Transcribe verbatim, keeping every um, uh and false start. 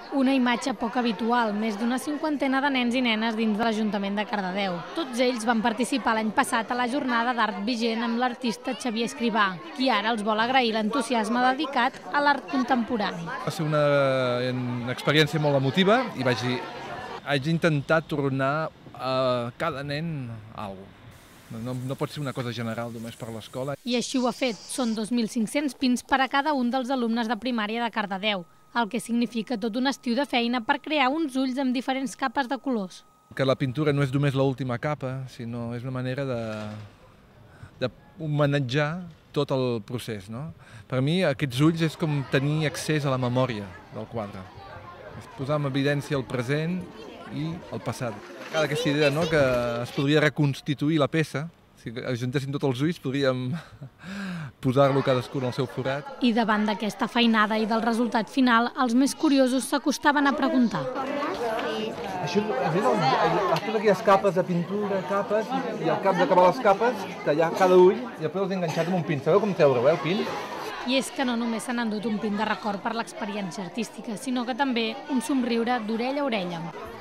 Una imatge poc habitual, més d'una cinquantena de nens i nenes dins de l'Ajuntament de Cardedeu. Tots ells van participar l'any passat a la jornada d'art vigent amb l'artista Xavier Escrivà, qui ara els vol agrair l'entusiasme dedicat a l'art contemporani. Va ser una, una experiència molt emotiva i vaig, vaig intentar tornar a cada nen alguna cosa. No, no pot ser una cosa general només per l'escola. I així ho ha fet. Són dos mil cinc-cents pins per a cada un dels alumnes de primària de Cardedeu, el que significa tot un estiu de feina per crear uns ulls amb diferents capes de colors. Que la pintura no és només l'última capa, sinó és una manera de, de homenatjar tot el procés. No? Per mi aquests ulls és com tenir accés a la memòria del quadre. És posar en evidència el present i el passat. Cada aquesta idea, no?, que es podria reconstituir la peça, si ajuntéssim tots els ulls podríem posar-lo cadascú en el seu forat. I davant d'aquesta feinada i del resultat final, els més curiosos s'acostaven a preguntar. Això, has totes aquelles capes de pintura, capes, i al cap d'acabar les capes, tallar cada ull i després els he enganxat amb un pin. Sabeu com treure-ho, eh, el pin? I és que no només s'han endut un pin de record per l'experiència artística, sinó que també un somriure d'orella a orella.